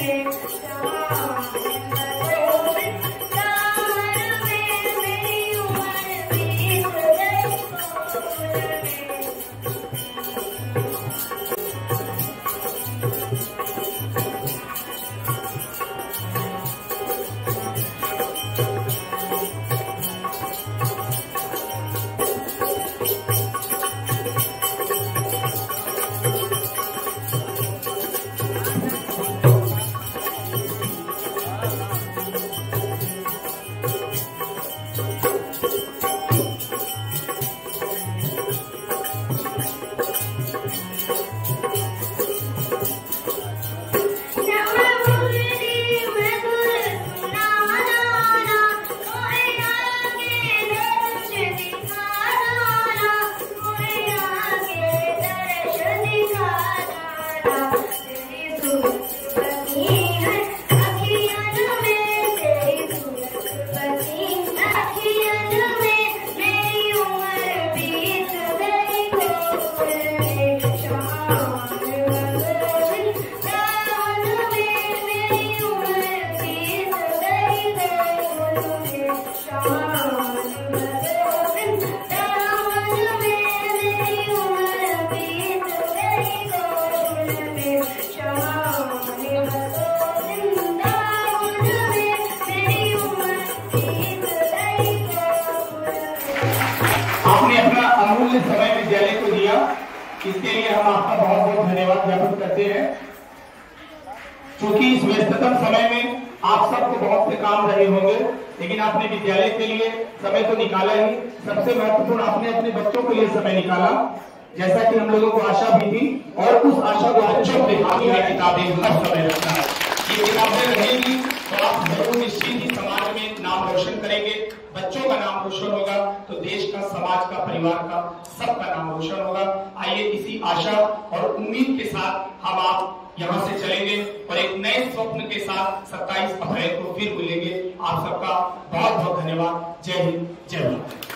अमूल्य समय विद्यालय को दिया, इसके लिए हम आपका बहुत बहुत धन्यवाद ज्ञापित करते हैं। क्योंकि इस व्यस्ततम समय में आप सबको बहुत से काम रहे होंगे, लेकिन आपने विद्यालय के लिए समय तो निकाला ही। सबसे महत्वपूर्ण, आपने अपने बच्चों के लिए समय निकाला, जैसा कि हम लोगों को आशा भी थी, और उस आशा को बच्चों के हाथ में किताबें हर समय रखना है। ये किताबें रहेंगी तो आप जरूर निश्चित ही समाज में नाम रोशन करेंगे। बच्चों का नाम रोशन होगा तो देश का, समाज का, परिवार का, सबका नाम रोशन होगा। आइए इसी आशा और उम्मीद के साथ हम आप यहाँ से चलेंगे और एक नए स्वप्न के साथ 27 अप्रैल को फिर मिलेंगे। आप सबका बहुत बहुत धन्यवाद। जय हिंद, जय भारत।